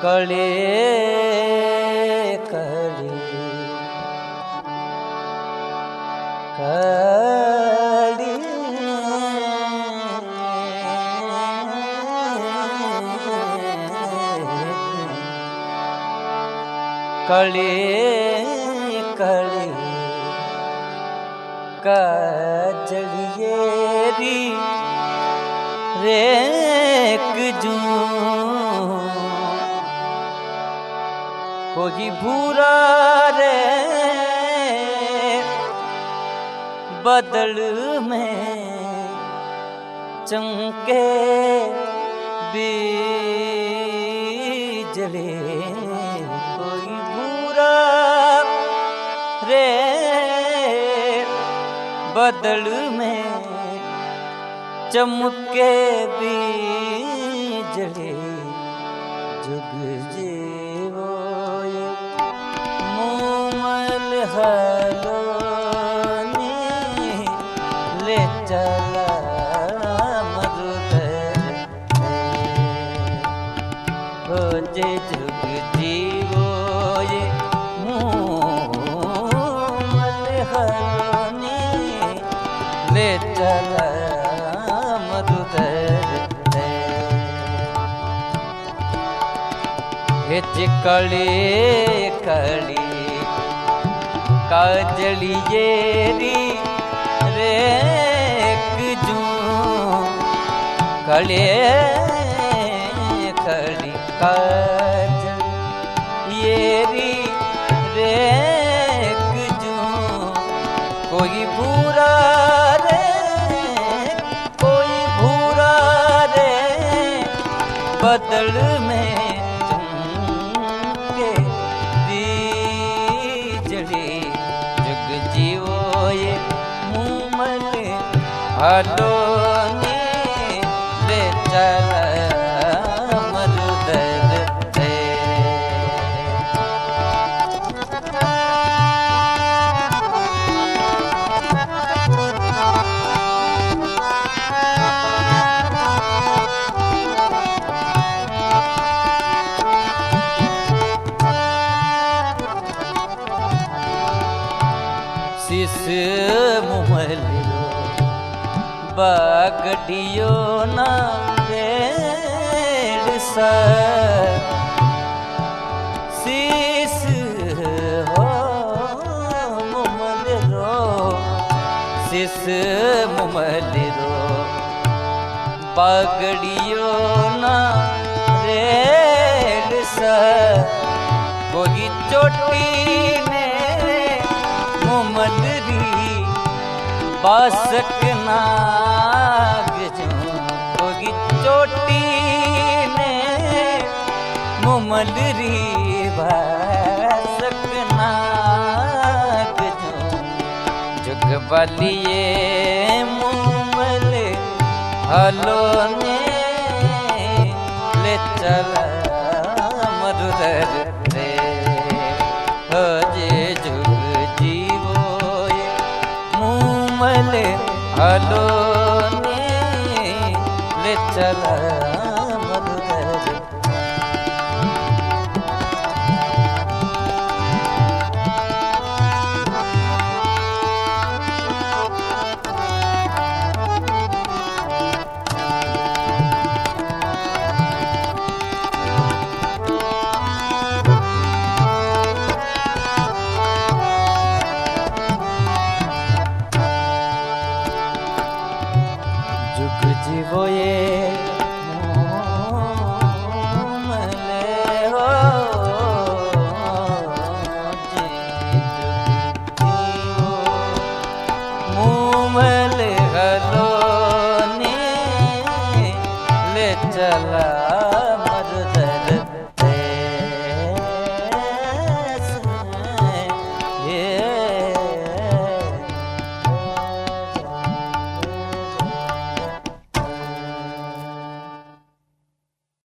कले कले कली कले कले काजलिएरी रेक जू कोई भूरा रे बदल में चमके बिजली कोई भूरा रे बदल में चमके बिजली जुग जीवो मूमल हलोनी ले चला मरुदर हो जे जुग जीवो ये मूमल हलोनी ले चला मरुदर हिच कली कली काजलिएरी रेक जू कले कली काजलिएरी रेक जू कोई भूरा रे बदल में चमके बिजली जुग जीवो ये मूमल हलोनी ले चला मरुदर रे सिस मुहलियो बागडियो ना पेड़ सा सिस हो मुमलिरो सिस मुमलिरो बागडियो ना रेड़ सा कोई चोटी ने मुमलरी बासक नाग जो कोई चोटी ने मुमलरी बासक नाग जो जुग बलिए मुमल हलोने ले चला मरुदर रे हो जे जुग जीवो ये मूमल हलोने ले चला मरुदर जुग जीवो ये मूमल हो जे जुग जीवो मूमल हलोने ले चला